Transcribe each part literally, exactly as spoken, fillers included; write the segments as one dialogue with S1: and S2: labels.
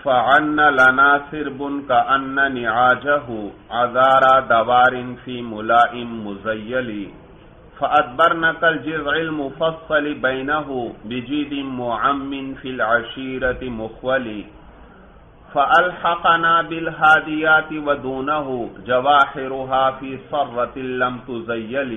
S1: فعن لنا سرب كأن نعاجه عذار دوار في ملائم مزيل فأدبرنا كالجذع المفصل بينه بجيد معم في العشيرة مخول فألحقنا بالهاديات ودونه جواحرها في صرة لم تزيل۔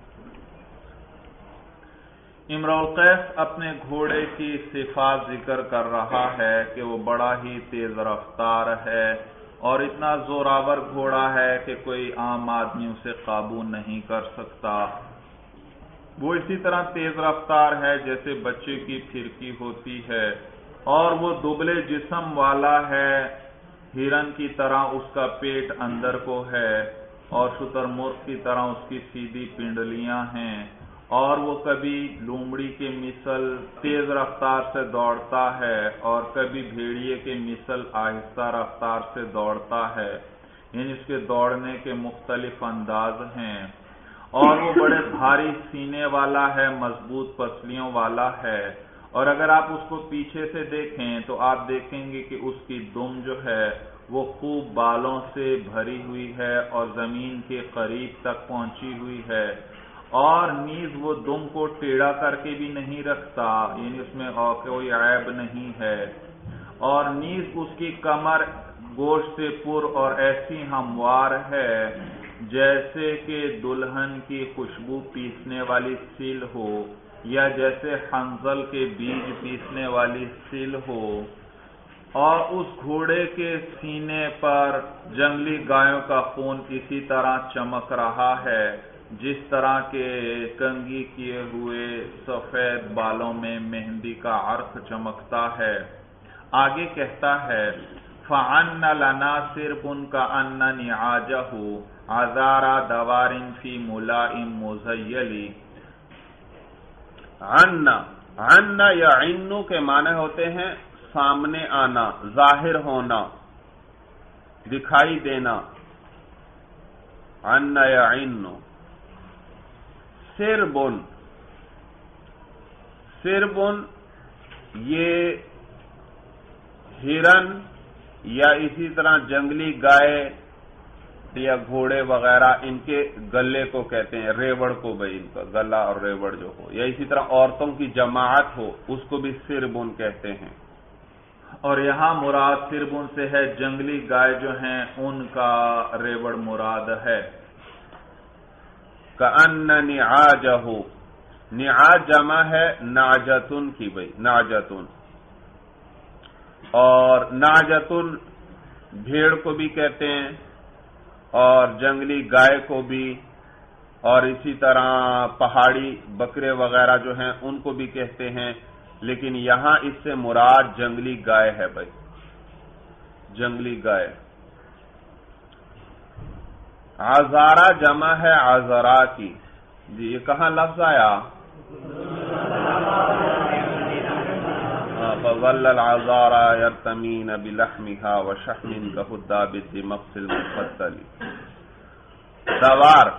S2: امرؤ القیس اپنے گھوڑے کی صفات ذکر کر رہا ہے کہ وہ بڑا ہی تیز رفتار ہے اور اتنا زوراور گھوڑا ہے کہ کوئی عام آدمی اسے قابو نہیں کر سکتا۔ وہ اسی طرح تیز رفتار ہے جیسے بچے کی پھرکی ہوتی ہے، اور وہ دبلے جسم والا ہے، ہرن کی طرح اس کا پیٹ اندر کو ہے اور شتر مرغ کی طرح اس کی سیدھی پنڈلیاں ہیں، اور وہ کبھی لومڑی کے مثل تیز رفتار سے دوڑتا ہے اور کبھی بھیڑیے کے مثل آہستہ رفتار سے دوڑتا ہے، یعنی اس کے دوڑنے کے مختلف انداز ہیں، اور وہ بڑے بھاری سینے والا ہے، مضبوط پسلیوں والا ہے، اور اگر آپ اس کو پیچھے سے دیکھیں تو آپ دیکھیں گے کہ اس کی دم جو ہے وہ خوب بالوں سے بھری ہوئی ہے اور زمین کے قریب تک پہنچی ہوئی ہے، اور نیز وہ دم کو ٹیڑھا کر کے بھی نہیں رکھتا، یعنی اس میں اور کوئی عیب نہیں ہے، اور نیز اس کی کمر گوشت سے پر اور ایسی ہموار ہے جیسے کہ دلہن کی خوشبو پیسنے والی سیل ہو یا جیسے حنظل کے بیج پیسنے والی سیل ہو، اور اس گھوڑے کے سینے پر جنگلی گایوں کا خون اسی طرح چمک رہا ہے جس طرح کے کنگھی کیے ہوئے سفید بالوں میں مہندی کا عرق چمکتا ہے۔ آگے کہتا ہے فَعَنَّ لَنَا سِرْبٌ كَأَنَّ نِعَاجَهُ عَذَارَ دَوَارٍ فِي مُلَائِمْ مُزَيَّلِ۔
S1: عن عن یا عنو کے معنی ہوتے ہیں سامنے آنا، ظاہر ہونا، دکھائی دینا۔ عن یا عنو سربن، سربن یہ ہرن یا اسی طرح جنگلی گائے یا گھوڑے وغیرہ ان کے گلے کو کہتے ہیں، ریوڑ کو بھائی ان کا گلا اور ریوڑ جو ہو، یا اسی طرح عورتوں کی جماعت ہو اس کو بھی سربن کہتے ہیں۔
S2: اور یہاں مراد سربن سے ہے جنگلی گائے جو ہیں ان کا ریوڑ مراد ہے۔
S1: کأن نعاجہ، نعاج جمع ہے نعجتن کی بھائی، نعجتن، اور نعجتن بھیڑ کو بھی کہتے ہیں اور جنگلی گائے کو بھی، اور اسی طرح پہاڑی بکرے وغیرہ جو ہیں ان کو بھی کہتے ہیں، لیکن یہاں اس سے مراد جنگلی گائے ہے بھائی، جنگلی گائے۔ عذارہ جمع ہے عذرا کی، جی یہ کہاں لفظ آیا؟ فَظَلَّ الْعَذَارَى يَرْتَمِينَ بِلَحْمِهَا وَشَحْمٍ كَهُدَّابِ الدِّمَقْسِ الْمُفَصَّلِ۔ دوار،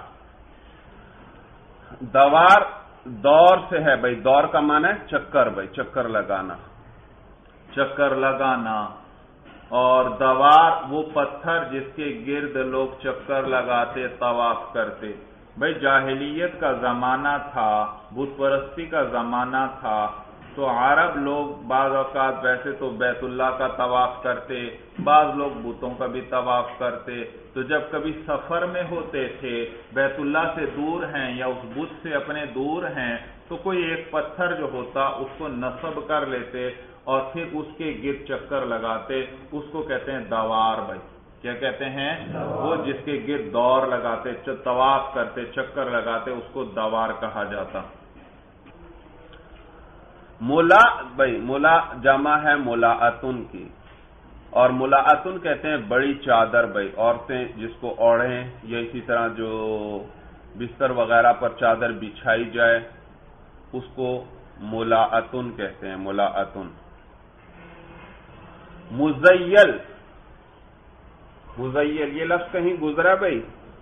S1: دوار دور سے ہے بھائی، دور کا معنی ہے چکر بھائی، چکر لگانا،
S2: چکر لگانا، اور دوار وہ پتھر جس کے گرد لوگ چکر لگاتے طواف کرتے۔ بھائی جاہلیت کا زمانہ تھا، بت پرستی کا زمانہ تھا، تو عرب لوگ بعض اوقات ویسے تو بیت اللہ کا طواف کرتے، بعض لوگ بتوں کا بھی طواف کرتے، تو جب کبھی سفر میں ہوتے تھے، بیت اللہ سے دور ہیں یا اس بت سے اپنے دور ہیں، تو کوئی ایک پتھر جو ہوتا اس کو نصب کر لیتے اور پھر اس کے گرد چکر لگاتے، اس کو کہتے ہیں دوار بھائی۔ کیا کہتے ہیں؟ وہ جس کے گرد دور لگاتے، طواف کرتے، چکر لگاتے، اس کو دوار کہا جاتا۔
S1: ملا بھائی، ملا جمع ہے ملاعتن کی، اور ملاعتن کہتے ہیں بڑی چادر بھائی، عورتیں جس کو اوڑھیں یا اسی طرح جو بستر وغیرہ پر چادر بچھائی جائے اس کو ملاعتن کہتے ہیں، ملاعتن۔ مزیل، مزیل یہ لفظ کہیں گزرا بھائی؟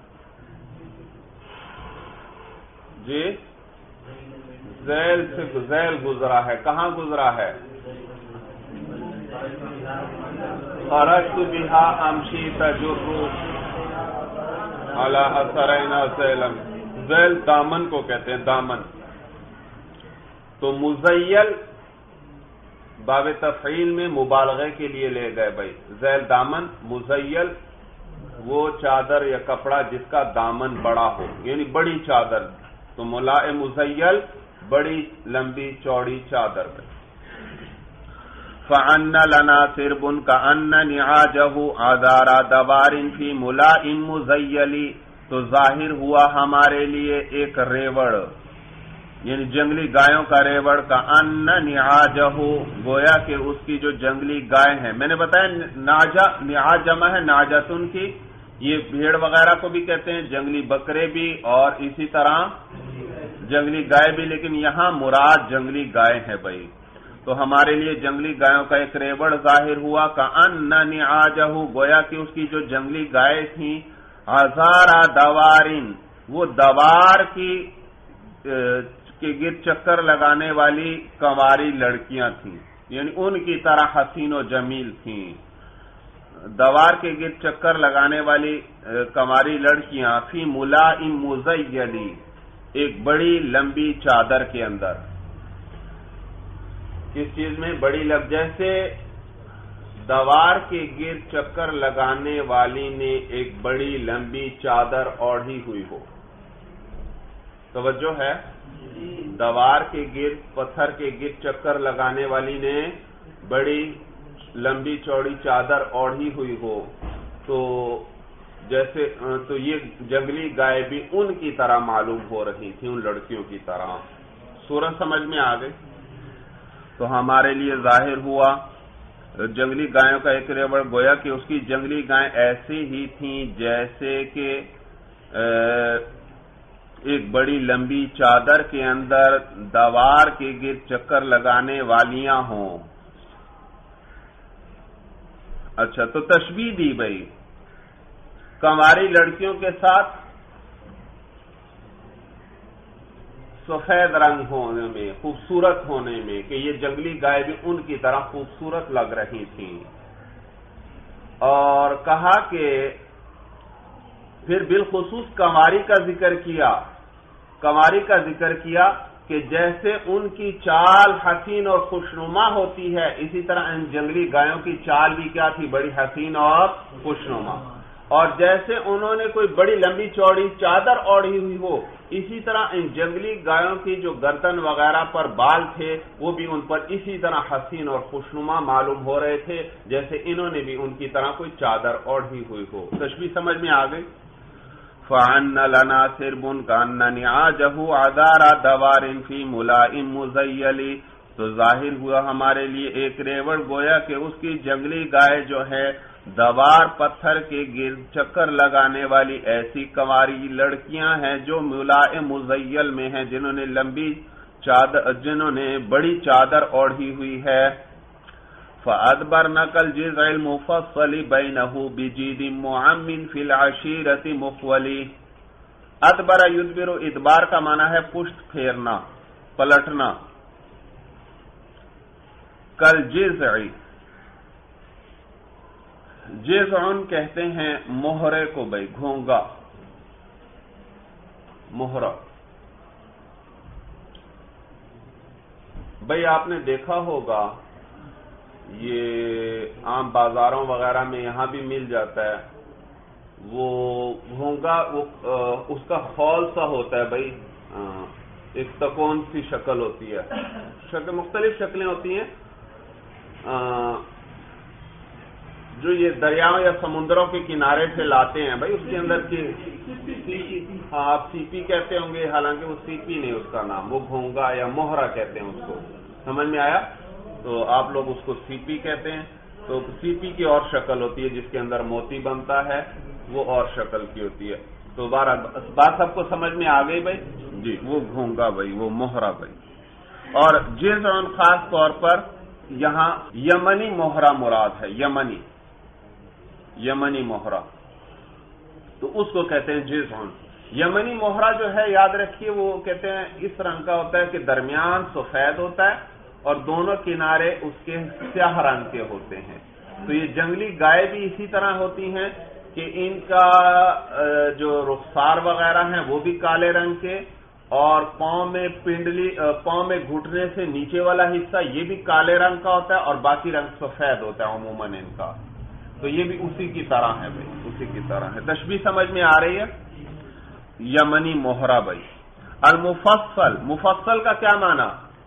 S1: جی ذیل سے ذیل گزرا ہے، کہاں گزرا ہے؟ خرجت بها امشی تجر علی اثرین ذیلن، ذیل دامن کو کہتے ہیں، دامن. تو مزیل باب تفعیل میں مبالغے کے لیے لے گئے بھائی. ذیل دامن، مزیل وہ چادر یا کپڑا جس کا دامن بڑا ہو، یعنی بڑی چادر. تو ملاء مزیل بڑی لمبی چوڑی چادر. فَأَنَّ لَنَا سِرْبٌ كَأَنَّ نِعَاجَهُ عَذَارَ دَوَارٍ فِي مُلَاءٍ مُزَيَّلِ، تو ظاہر ہوا ہمارے لیے ایک ریوڑ، یعنی جنگلی گایوں کا ریوڑ. كَأَنَّ نِعَاجَهُ، گویا کہ اس کی جو جنگلی گائے ہیں. میں نے بتایا ناجا، نعاج جمع ہے ناجتن کی. یہ بھیڑ وغیرہ کو بھی کہتے ہیں، جنگلی بکرے بھی، اور اسی طرح جنگلی گائے بھی، لیکن یہاں مراد جنگلی گائے ہے بھائی. تو ہمارے لیے جنگلی گایوں کا ایک ریوڑ ظاہر ہوا. كَأَنَّ نِعَاجَهُ، گویا کہ اس کی جو جنگلی گائے تھیں، عَذَارَ دَوَارٍ، وہ دوار کی کے گرد چکر لگانے والی کنواری لڑکیاں تھیں، یعنی ان کی طرح حسین و جمیل تھیں. دوار کے گرد چکر لگانے والی کنواری لڑکیاں فی ملاء مزیلی، ایک بڑی لمبی چادر کے اندر. کس چیز میں؟ بڑی لب جیسے دوار کے گرد چکر لگانے والی نے ایک بڑی لمبی چادر اوڑھی ہوئی ہو. توجہ ہے؟ دوار کے گرد، پتھر کے گرد چکر لگانے والی نے بڑی لمبی چوڑی چادر اوڑھی ہوئی ہو. تو جیسے تو یہ جنگلی گائے بھی ان کی طرح معلوم ہو رہی تھی، ان لڑکیوں کی طرح. صورت سمجھ میں آ گئی؟ تو ہمارے لیے ظاہر ہوا جنگلی گایوں کا ایک ریوڑ، گویا کہ اس کی جنگلی گائیں ایسی ہی تھیں جیسے کہ ایک بڑی لمبی چادر کے اندر دوار کے گرد چکر لگانے والیاں ہوں. اچھا، تو تشبیہ دی بھائی کنواری لڑکیوں کے ساتھ سفید رنگ ہونے میں، خوبصورت ہونے میں، کہ یہ جنگلی گائے بھی ان کی طرح خوبصورت لگ رہی تھیں. اور کہا کہ پھر بالخصوص کنواری کا ذکر کیا، کنواری کا ذکر کیا کہ جیسے ان کی چال حسین اور خوشنما ہوتی ہے، اسی طرح ان جنگلی گایوں کی چال بھی کیا تھی؟ بڑی حسین اور خوشنما. اور جیسے انہوں نے کوئی بڑی لمبی چوڑی چادر اوڑھی ہوئی ہو، اسی طرح ان جنگلی گایوں کی جو گردن وغیرہ پر بال تھے وہ بھی ان پر اسی طرح حسین اور خوشنما معلوم ہو رہے تھے جیسے انہوں نے بھی ان کی طرح کوئی چادر اوڑھی ہوئی ہو. تشبیہ سمجھ میں آ گئی؟ فَعَنَّ لَنَا سِرْبٌ كَأَنَّ نِعَاجَهُ عَذَارَ دَوَارٍ فِي مُلَاءٍ مُزَيَّلِ، تو ظاہر ہوا ہمارے لیے ایک ریوڑ، گویا کہ اس کی جنگلی گائے جو ہے دوار پتھر کے گرد چکر لگانے والی ایسی کنواری لڑکیاں ہیں جو ملاء مزیل میں ہیں، جنہوں نے لمبی چادر، جنہوں نے بڑی چادر اوڑھی ہوئی ہے. فَأَدْبَرْنَ كَالْجِذْعِ الْمُفَصَّلِ بَيْنَهُ بِجِيدٍ مُعَمٍّ فِي الْعَشِيرَةِ مُخْوَلِ. ادبر یدبر، ادبار کا معنی ہے پشت پھیرنا، پلٹنا. کالجذع، جذع کہتے ہیں مہرے کو بھائی، گھونگا، مہرہ. بھائی آپ نے دیکھا ہوگا یہ عام بازاروں وغیرہ میں یہاں بھی مل جاتا ہے، وہ گھونگا، وہ اس کا خول سا ہوتا ہے بھائی، ایک تکون سی شکل ہوتی ہے، شکل مختلف شکلیں ہوتی ہیں. جو یہ دریاؤں یا سمندروں کے کنارے سے لاتے ہیں بھائی، اس کے اندر کی ہاں آپ سیپی کہتے ہوں گے، حالانکہ وہ سیپی نہیں اس کا نام، وہ گھونگا یا موہرا کہتے ہیں اس کو. سمجھ میں آیا؟ تو آپ لوگ اس کو سیپی کہتے ہیں. تو سیپی کی اور شکل ہوتی ہے جس کے اندر موتی بنتا ہے، وہ اور شکل کی ہوتی ہے. تو بارہ بات سب کو سمجھ میں آ گئی بھائی؟ جی، وہ گھونگا بھائی، وہ موہرا بھائی. اور جذع خاص طور پر یہاں یمنی موہرا مراد ہے، یمنی یمنی موہرا، تو اس کو کہتے ہیں جذع. یمنی موہرا جو ہے یاد رکھیے وہ کہتے ہیں اس رنگ کا ہوتا ہے کہ درمیان سفید ہوتا ہے اور دونوں کنارے اس کے سیاہ رنگ کے ہوتے ہیں. تو یہ جنگلی گائے بھی اسی طرح ہوتی ہیں کہ ان کا جو رخسار وغیرہ ہیں وہ بھی کالے رنگ کے، اور پاؤں میں پنڈلی پاؤں میں گھٹنے سے نیچے والا حصہ یہ بھی کالے رنگ کا ہوتا ہے، اور باقی رنگ سفید ہوتا ہے عموماً ان کا. تو یہ بھی اسی کی طرح ہے بھائی، اسی کی طرح ہے. تشبیہ سمجھ میں آ رہی ہے؟ یمنی موہرا بھائی. المفصل، مفصل کا کیا معنی؟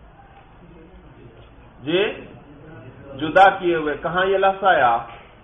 S1: جی جدا کیے ہوئے. کہاں یہ لفظ آیا؟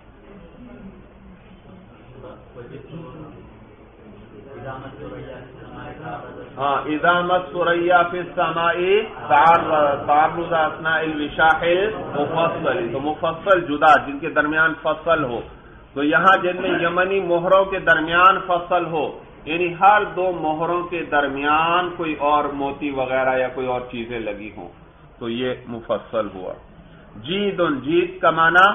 S1: ہاں، اذا مس ثریا فی السماء تعرض اثناء الوشاح المفصل. تو مفصل جدا، جن کے درمیان فصل ہو. تو یہاں جن میں یمنی مہروں کے درمیان فصل ہو، یعنی ہر دو مہروں کے درمیان کوئی اور موتی وغیرہ یا کوئی اور چیزیں لگی ہوں، تو یہ مفصل ہوا. جید، جید کا معنی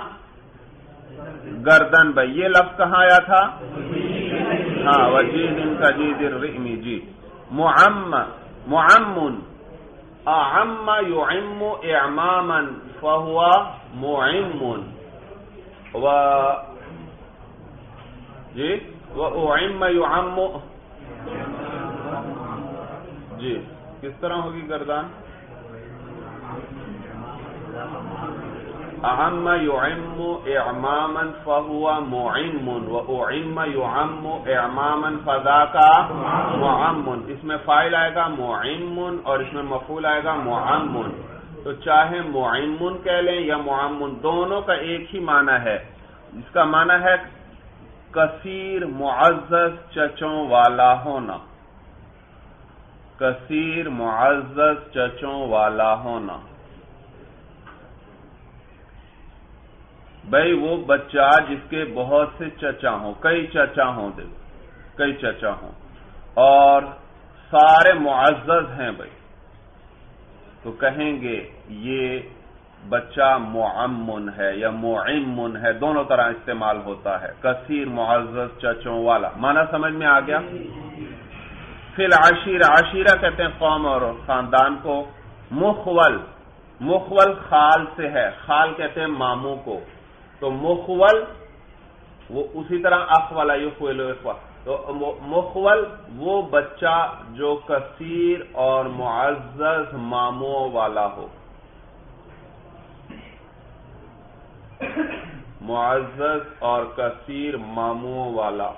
S1: گردن بھائی. یہ لفظ کہاں آیا تھا؟ ہاں، وجید ان کا جید الرئمی. جی. معم، معم، اعم يعم اعماما فهو معم. و جی واعم يعم. جی کس طرح ہوگی گردان؟ اعم يعم اعماما فهو معم، واعم يعم اعماما فذاك معم. اس میں فاعل آئے گا معم اور اس میں مفعول آئے گا معم. تو چاہے معم کہہ لیں یا معم، دونوں کا ایک ہی معنی ہے. اس کا معنی ہے کثیر معزز چچوں والا ہونا. کثیر معزز چچوں والا ہونا. بھائی وہ بچہ جس کے بہت سے چچا ہوں، کئی چچا ہوں، کئی چچا ہوں اور سارے معزز ہیں بھائی، تو کہیں گے یہ بچہ معمن ہے یا معمن ہے. دونوں طرح استعمال ہوتا ہے. کثیر معزز چچوں والا معنی سمجھ میں آ گیا. فی العشیرہ، عشیرہ کہتے ہیں قوم اور خاندان کو. مخول، مخول خال سے ہے. خال کہتے ہیں ماموں کو. تو مخول وہ اسی طرح اخ والا یخول اخوہ. تو مخول وہ بچہ جو کثیر اور معزز ماموں والا ہو. معزز اور کثیر ماموں والا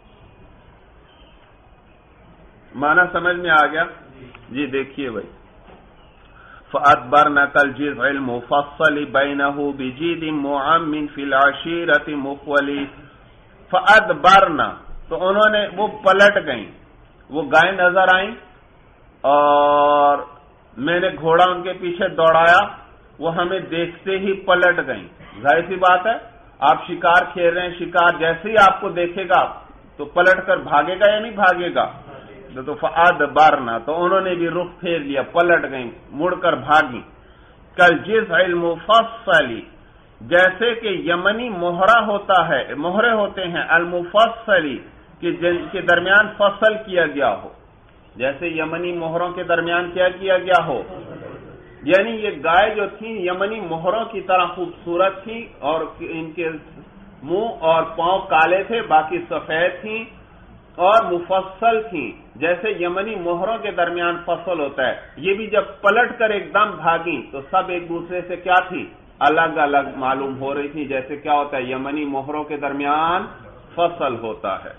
S1: معنی سمجھ میں آ گیا. جی دیکھیے بھائی. فَأَدْبَرْنَ كَالْجِذْعِ الْمُفَصَّلِ بَيْنَهُ بِجِيدٍ مُعَمٍّ فِي الْعَشِيرَةِ مُخْوَلِ. فَأَدْبَرْنَ تو انہوں نے وہ پلٹ گئیں، وہ گائیں نظر آئیں اور میں نے گھوڑا ان کے پیچھے دوڑایا، وہ ہمیں دیکھتے ہی پلٹ گئیں. ظاہر سی بات ہے، آپ شکار کھیل رہے ہیں، شکار جیسے ہی آپ کو دیکھے گا تو پلٹ کر بھاگے گا یا نہیں بھاگے گا؟ تو فَأَدْبَرْنَ تو انہوں نے بھی رخ پھیر لیا، پلٹ گئیں، مڑ کر بھاگی. كَالْجِذْعِ الْمُفَصَّلِ جیسے کہ یمنی مہرہ ہوتا ہے، مہرے ہوتے ہیں المفصلی کہ جن کے درمیان فصل کیا گیا ہو. جیسے یمنی مہروں کے درمیان کیا کیا گیا ہو، یعنی یہ گائے جو تھی یمنی مہروں کی طرح خوبصورت تھی اور ان کے منہ اور پاؤں کالے تھے، باقی سفید تھیں اور مفصل تھیں جیسے یمنی مہروں کے درمیان فصل ہوتا ہے. یہ بھی جب پلٹ کر ایک دم بھاگی تو سب ایک دوسرے سے کیا تھی؟ الگ الگ معلوم ہو رہی تھی، جیسے کیا ہوتا ہے یمنی مہروں کے درمیان فصل ہوتا ہے.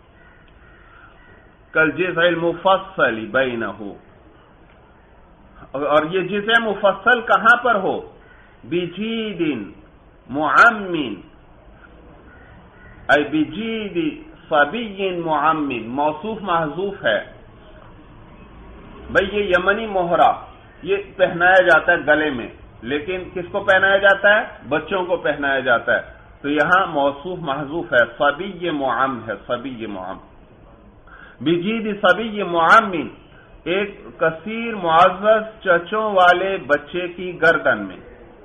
S1: کالجذع المفصل بینہ، اور یہ جذع مفصل کہاں پر ہو؟ بجید معمن، ای بجید صبی معمن، موصوف محذوف ہے. بھئی یہ یمنی مہرہ یہ پہنایا جاتا ہے گلے میں، لیکن کس کو پہنایا جاتا ہے؟ بچوں کو پہنایا جاتا ہے. تو یہاں موصوف محذوف ہے، صبی معم ہے، صبی معم. بجید صبی معمن، ایک کثیر معزز چچوں والے بچے کی گردن میں.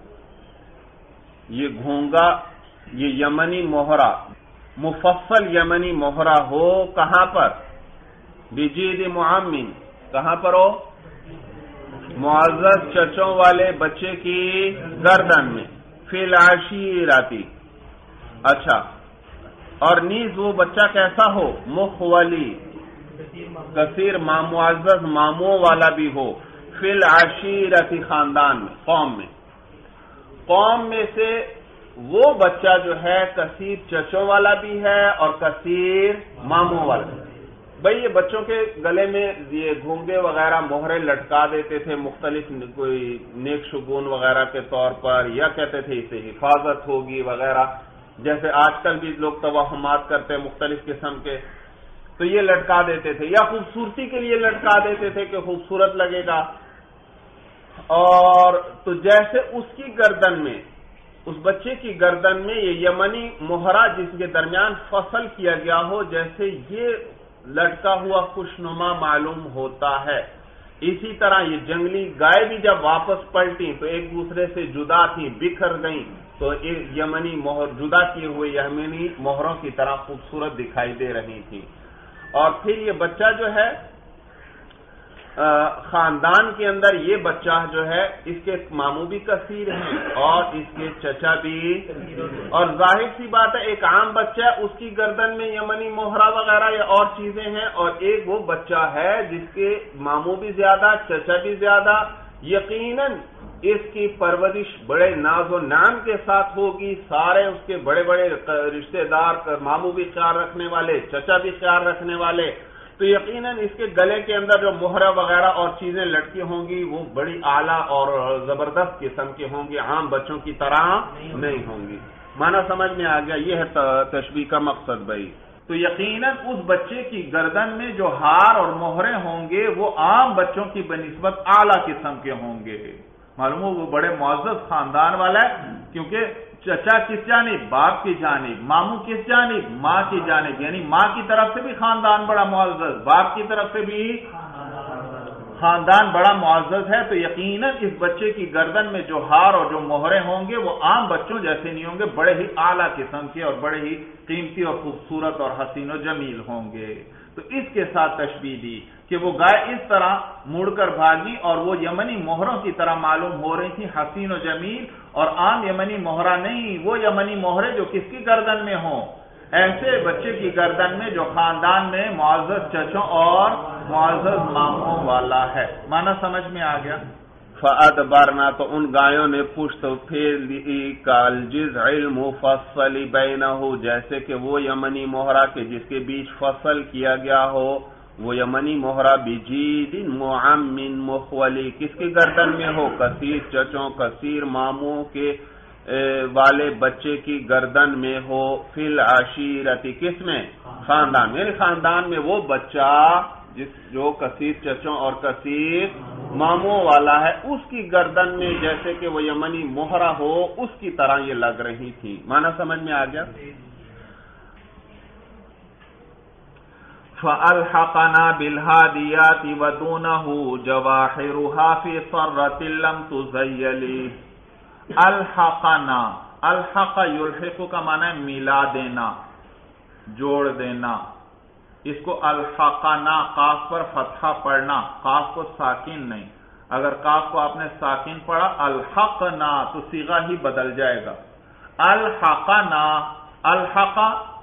S1: یہ گھونگا، یہ یمنی مہرہ مفصل یمنی مہرہ ہو کہاں پر؟ بجید معمن، کہاں پر ہو؟ معزز چچوں والے بچے کی گردن میں، فی العشیرتی، اچھا، اور نیز وہ بچہ کیسا ہو، مخولی، کثیر معزز ماموں والا بھی ہو، فی العشیرتی، خاندان میں، قوم میں، قوم میں سے وہ بچہ جو ہے کثیر چچوں والا بھی ہے اور کثیر ماموں والا بھی۔ بھئی یہ بچوں کے گلے میں یہ گھونگے وغیرہ مہرے لٹکا دیتے تھے مختلف کوئی نیک شگون وغیرہ کے طور پر، یا کہتے تھے اسے حفاظت ہوگی وغیرہ، جیسے آج کل بھی لوگ توہمات کرتے ہیں مختلف قسم کے، تو یہ لٹکا دیتے تھے، یا خوبصورتی کے لیے لٹکا دیتے تھے کہ خوبصورت لگے گا، اور تو جیسے اس کی گردن میں، اس بچے کی گردن میں یہ یمنی مہرہ جس کے درمیان فصل کیا گیا ہو، جیسے یہ لٹکا ہوا خوشنما معلوم ہوتا ہے، اسی طرح یہ جنگلی گائے بھی جب واپس پلٹی تو ایک دوسرے سے جدا تھیں، بکھر گئیں، تو ایک یمنی مہر، جدا کیے ہوئے یمنی مہروں کی طرح خوبصورت دکھائی دے رہی تھی۔ اور پھر یہ بچہ جو ہے خاندان کے اندر، یہ بچہ جو ہے اس کے ماموں بھی کثیر ہیں اور اس کے چچا بھی، اور ظاہر سی بات ہے ایک عام بچہ اس کی گردن میں یمنی مہرہ وغیرہ یا اور چیزیں ہیں، اور ایک وہ بچہ ہے جس کے ماموں بھی زیادہ، چچا بھی زیادہ، یقیناً اس کی پرورش بڑے ناز و نعم کے ساتھ ہوگی، سارے اس کے بڑے بڑے رشتہ دار، ماموں بھی خیال رکھنے والے، چچا بھی خیال رکھنے والے، تو یقیناً اس کے گلے کے اندر جو مہرہ وغیرہ اور چیزیں لٹکی ہوں گی وہ بڑی اعلیٰ اور زبردست قسم کی ہوں گی، عام بچوں کی طرح نہیں ہوں گی۔ معنی سمجھ میں آ گیا؟ یہ ہے تشبیہ کا مقصد بھائی۔
S2: تو یقیناً اس بچے کی گردن میں جو ہار اور مہرے ہوں گے وہ عام بچوں کی بنسبت اعلیٰ قسم کے ہوں گے، معلوم ہو وہ بڑے معزز خاندان والا ہے، کیونکہ چچا کس جانب؟ باپ کی جانب، ماموں کس جانب؟ ماں کی جانب، یعنی ماں کی طرف سے بھی خاندان بڑا معزز، باپ کی طرف سے بھی خاندان بڑا معزز ہے، تو یقیناً اس بچے کی گردن میں جو ہار اور جو مہرے ہوں گے وہ عام بچوں جیسے نہیں ہوں گے، بڑے ہی اعلیٰ قسم کے اور بڑے ہی قیمتی اور خوبصورت اور حسین و جمیل ہوں گے۔ تو اس کے ساتھ تشبیہ دی کہ وہ گائے اس طرح مڑ کر بھاگی اور وہ یمنی مہروں کی طرح معلوم ہو رہی تھی، حسین و جمیل، اور عام یمنی مہرہ نہیں، وہ یمنی مہرے جو کس کی گردن میں ہوں، ایسے بچے کی گردن میں جو خاندان میں معزز چچوں اور معزز ماموں والا ہے۔ معنی سمجھ میں آ گیا؟
S1: فَأَدْبَرْنَا، تو ان گایوں نے پشت پھیر لی، کالجذع المفصل بینہ، جیسے کہ وہ یمنی مہرہ کے جس کے بیچ فصل کیا گیا ہو، وہ یمنی مہرہ بجید معم مخولی، کس کی گردن میں ہو؟ کثیر چچوں کثیر ماموں کے والے بچے کی گردن میں ہو، فی العشیرتی، کس میں؟ خاندان، یعنی خاندان میں وہ بچہ جس جو کثیر چچوں اور کثیر ماموں والا ہے، اس کی گردن میں جیسے کہ وہ یمنی مہرہ ہو، اس کی طرح یہ لگ رہی تھی۔ معنی سمجھ میں آ گیا؟
S2: فَأَلْحَقَنَا بِالْهَادِيَاتِ وَدُونَهُ جَوَاحِرُهَا فِي صَرَّةٍ لَمْ تُزَيَّلِ۔ الحقنا، الحق یلحق کا معنی ہے ملا دینا، جوڑ دینا، اس کو الحقنا، قاف پر فتحہ پڑھنا، قاف کو ساکن نہیں، اگر قاف کو آپ نے ساکن پڑھا الحقنا تو صیغہ ہی بدل جائے گا۔ الحقنا، الحق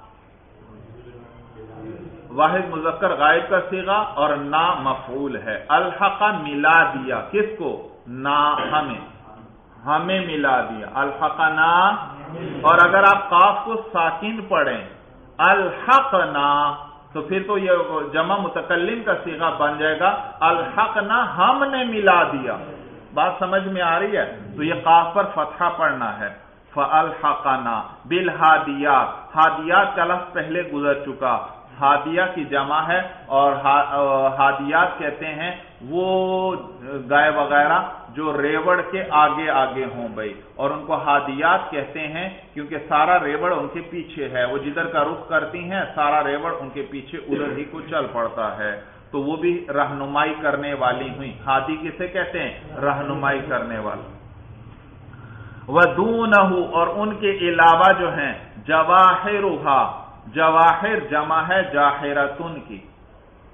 S2: واحد مذکر غائب کا صیغہ اور نا مفعول ہے، الحق ملا دیا، کس کو؟ نا، ہمیں، ہمیں ملا دیا، الحقنا، اور اگر آپ قاف کو ساکن پڑھیں الحقنا تو پھر تو یہ جمع متکلم کا صیغہ بن جائے گا، الحقنا، ہم نے ملا دیا۔ بات سمجھ میں آ رہی ہے؟ تو یہ قاف پر فتحہ پڑھنا ہے، فَأَلْحَقَنَا بِالْحَادِيَاتِ، ہادیات کا لفظ پہلے گزر چکا، ہادیہ کی جمع ہے، اور ہادیات کہتے ہیں وہ گائے وغیرہ جو ریوڑ کے آگے آگے ہوں بھائی، اور ان کو ہادیات کہتے ہیں کیونکہ سارا ریوڑ ان کے پیچھے ہے، وہ جدھر کا رخ کرتی ہیں سارا ریوڑ ان کے پیچھے ادھر ہی کو چل پڑتا ہے، تو وہ بھی رہنمائی کرنے والی ہوئی۔ ہادی کسے کہتے ہیں؟ رہنمائی کرنے والا۔ وَدُونَهُ، اور ان کے علاوہ جو ہیں جواہرها، جواہر جمع ہے جاہرتن کی،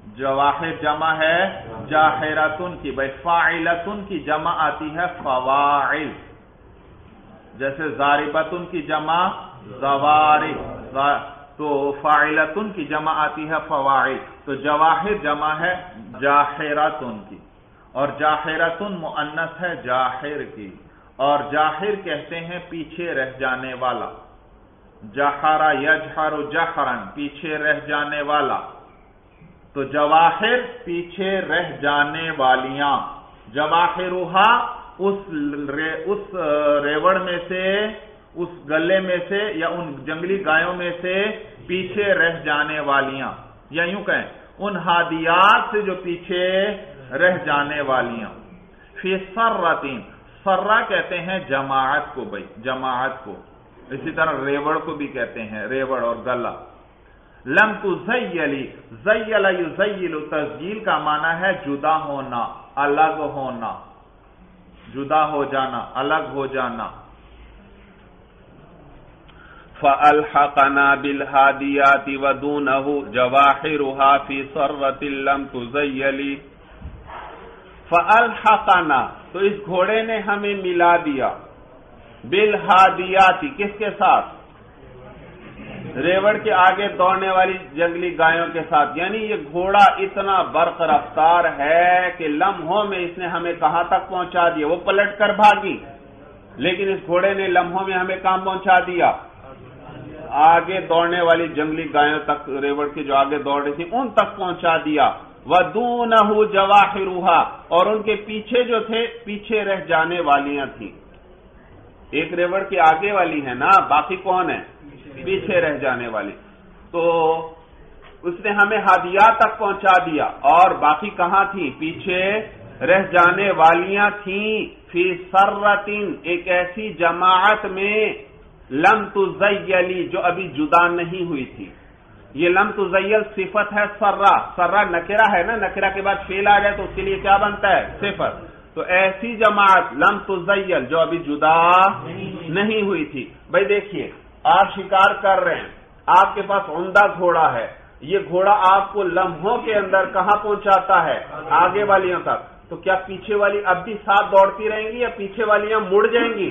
S2: جواہر جمع ہے جاہراتن کی. بھائی فاعلتن کی جمع آتی ہے فواعل، جیسے ضاربتن کی جمع زوارب، تو فاعلتن کی جمع آتی ہے فواعل. تو جواہر جمع ہے جاہراتن کی، اور جاہراتن مؤنث ہے جاہر کی، اور جاہر کہتے ہیں پیچھے رہ جانے والا. جہر یجہر جہرن، پیچھے رہ جانے والا. تو جواہر پیچھے رہ جانے والیاں. جواہرہا اس اس ریوڑ میں سے، اس گلے میں سے یا ان جنگلی گایوں میں سے پیچھے رہ جانے والیاں، یا یوں کہیں ان ہادیات سے جو پیچھے رہ جانے والیاں. فی سرتین، سرہ کہتے ہیں جماعت کو، بھائی جماعت کو. اسی طرح ریوڑ کو بھی کہتے ہیں، ریوڑ اور گلا. لم تزیلی، زیل یزیل، تزجیل کا معنی ہے جدا ہونا، الگ ہونا، جدا ہو جانا، الگ ہو جانا.
S1: فَأَلْحَقَنَا بِالْحَادِيَاتِ وَدُونَهُ جَوَاحِرُهَا فِي صَرَّةٍ لَمْ تُزَيَّلِ. فَأَلْحَقَنَا، تو اس گھوڑے نے ہمیں ملا دیا، بالحادیات، کس کے ساتھ؟ ریوڑ کے آگے دوڑنے والی جنگلی گایوں کے ساتھ. یعنی یہ گھوڑا اتنا برق رفتار ہے کہ لمحوں میں اس نے ہمیں کہاں تک پہنچا دیا. وہ پلٹ کر بھاگی، لیکن اس گھوڑے نے لمحوں میں ہمیں کہاں پہنچا دیا؟ آگے دوڑنے والی جنگلی گایوں تک، ریوڑ کی جو آگے دوڑ رہی تھی ان تک پہنچا دیا. وَدُونَهُ جَوَاحِرُهَا، اور ان کے پیچھے جو تھے پیچھے رہ جانے والیاں تھیں. ایک ریوڑ کی آگے والی ہے نا، باقی کون ہے؟ پیچھے رہ جانے والی. تو اس نے ہمیں ہادیات تک پہنچا دیا، اور باقی کہاں تھی؟ پیچھے رہ جانے والیاں تھیں. فی سرتن، ایک ایسی جماعت میں، لم تزیلی، جو ابھی جدا نہیں ہوئی تھی. یہ لم تزیل صفت ہے سرہ. سرہ نکرہ ہے نا، نکرہ کے بعد فعل آ جائے تو اس کے لیے کیا بنتا ہے؟ صفت. تو ایسی جماعت لم تزیل جو ابھی جدا نہیں ہوئی تھی. بھائی دیکھیے، آپ شکار کر رہے ہیں، آپ کے پاس عمدہ گھوڑا ہے. یہ گھوڑا آپ کو لمحوں کے اندر کہاں پہنچاتا ہے؟ آگے والیوں تک. تو کیا پیچھے والی اب بھی ساتھ دوڑتی رہیں گی یا پیچھے والیاں مڑ جائیں گی؟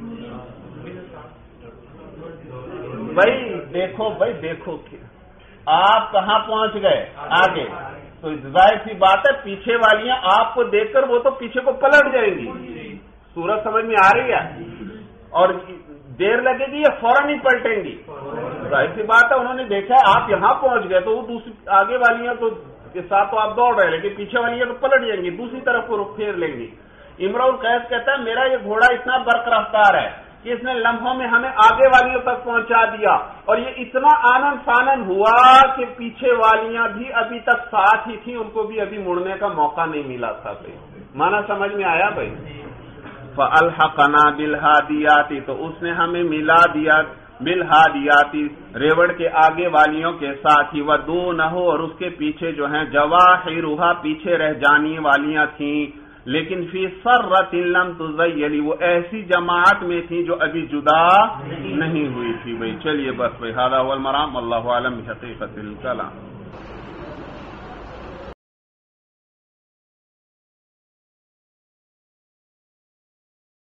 S1: بھائی دیکھو، بھائی دیکھو آپ کہاں پہنچ گئے؟ آگے. تو ظاہر سی بات ہے پیچھے والیاں آپ کو دیکھ کر وہ تو پیچھے کو پلٹ جائیں گی. صورت سمجھ میں آ رہی ہے؟ اور دیر لگے گی یا فوراً ہی پلٹیں گی؟ ظاہر سی بات ہے، انہوں نے دیکھا ہے آپ یہاں پہنچ گئے تو وہ دوسری آگے والیاں تو کے ساتھ تو آپ دوڑ رہے ہیں، لیکن پیچھے والیاں تو پلٹ جائیں گی، دوسری طرف کو رخ پھیر لیں گی. امرؤ القیس کہتا ہے میرا یہ گھوڑا اتنا برق رفتار ہے کہ اس نے لمحوں میں ہمیں آگے والیوں تک پہنچا دیا، اور یہ اتنا آنن فانن ہوا کہ پیچھے والیاں بھی ابھی تک ساتھ ہی تھیں، ان کو بھی ابھی مڑنے کا موقع نہیں ملا تھا. مانا سمجھ میں آیا بھائی؟ فَأَلْحَقَنَا بِالْحَادِيَاتِ، تو اس نے ہمیں ملا دیا بالحادیات، ریوڑ کے آگے والیوں کے ساتھ ہی. وَدُونَهُ، اور اس کے پیچھے جو ہیں جواہرہا، پیچھے رہ جانے والیاں تھیں. لیکن فی سرۃ لم تزیل، وہ ایسی جماعت میں تھی جو ابھی جدا نہیں ہوئی تھی. بھائی چلیے بس بھائی، ھذا هو المرام، واللہ اعلم بحقیقت الکلام.